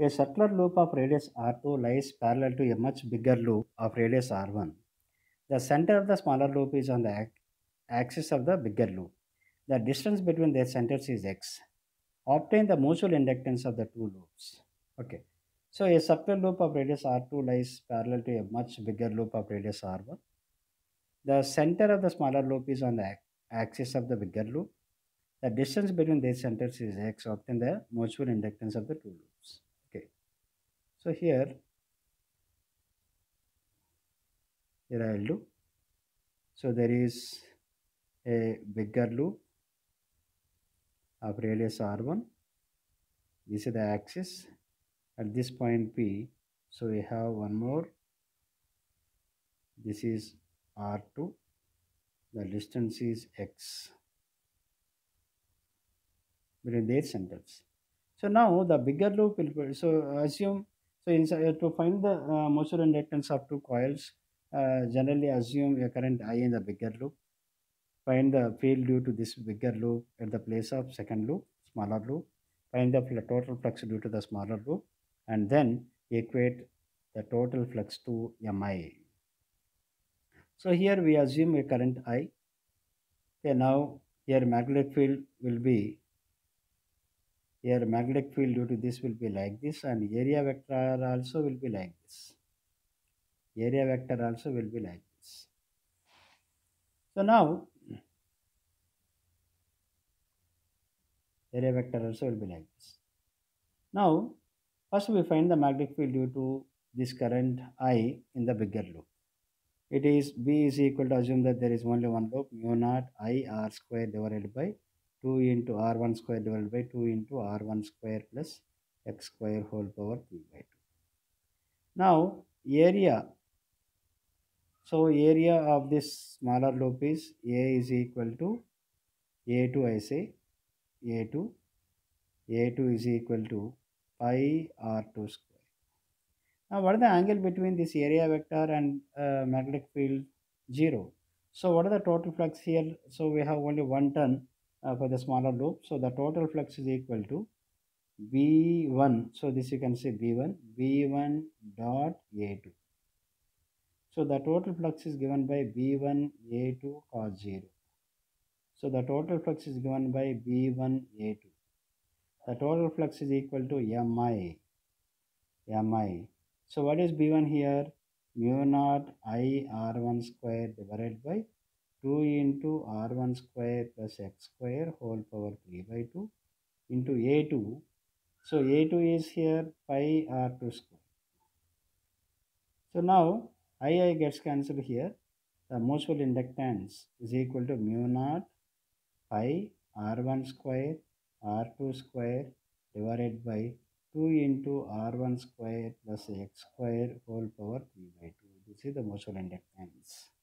A circular loop of radius r2 lies parallel to a much bigger loop of radius r1. The center of the smaller loop is on the axis of the bigger loop. The distance between their centers is x. Obtain the mutual inductance of the two loops. Okay. So a circular loop of radius r2 lies parallel to a much bigger loop of radius r1. The center of the smaller loop is on the axis of the bigger loop. The distance between their centers is x. Obtain the mutual inductance of the two loops. Okay. So here I will do. So there is a bigger loop of radius r1. This is the axis at this point P. So we have one more. This is r2. The distance is x between their centers. So now the bigger loop will be, so assume, so inside, to find the mutual inductance of two coils, generally assume a current I in the bigger loop. Find the field due to this bigger loop at the place of second loop, smaller loop. Find the total flux due to the smaller loop, and then equate the total flux to Mi. So here we assume a current I. Okay, now here magnetic field will be, here magnetic field due to this will be like this, and area vector also will be like this. Area vector also will be like this. So now area vector also will be like this. Now first we find the magnetic field due to this current I in the bigger loop. It is B is equal to, assume that there is only one loop, mu naught I r square divided by 2 into r1 square divided by 2 into r1 square plus x square whole power 3 by 2. Now area, so area of this smaller loop is A is equal to A2, I say A2, A2 is equal to pi r2 square. Now what is the angle between this area vector and magnetic field? 0. So what are the total flux here? So we have only one turn for the smaller loop. So the total flux is equal to B1. So this you can say B1, B1 dot A2. So the total flux is given by B1 A2 cos 0. So the total flux is given by B1 A2. The total flux is equal to Mi. Mi. So what is B1 here? Mu naught I r1 square divided by 2 into r1 square plus x square whole power 3 by 2 into A2. So A2 is here pi r2 square. So now I gets cancelled here. The mutual inductance is equal to mu naught pi r1 square r2 square divided by 2 into r1 square plus x square whole power 3 by 2. This is the mutual inductance.